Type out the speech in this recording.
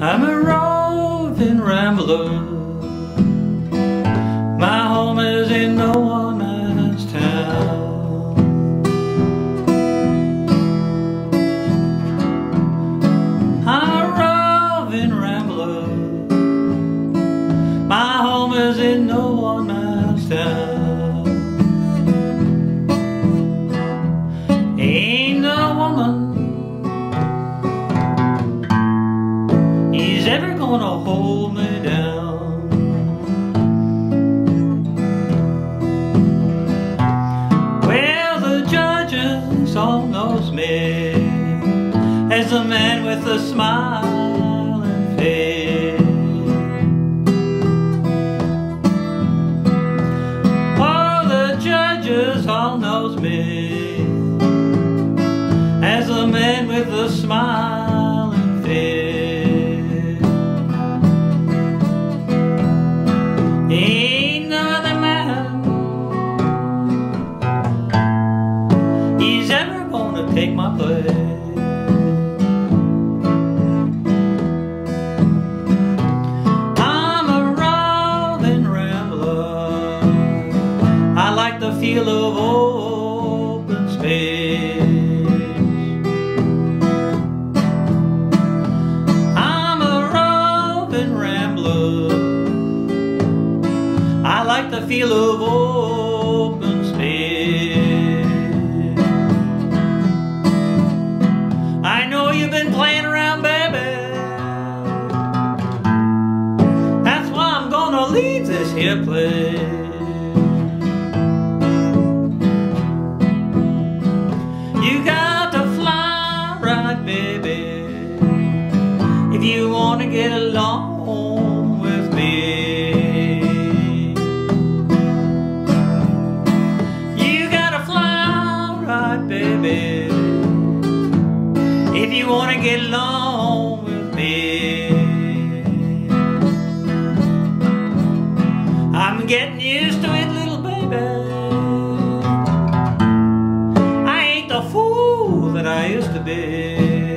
I'm a roving rambler. My home is in no one man's town. I'm a roving rambler. My home is in no one man's town. Ain't no woman ever gonna hold me down. Well, the judges all knows me as a man with a smiling face. Oh, the judges all knows me as a man with a smiling face. Ain't no other man he's ever gonna take my place. I'm a roving rambler. I like the feel of open space. I'm a roving rambler. I like the feel of open space. I know you've been playing around, baby. That's why I'm gonna leave this here place. You got to fly right, baby, if you wanna get along with me. Baby, if you wanna get along with me. I'm getting used to it, little baby. I ain't the fool that I used to be.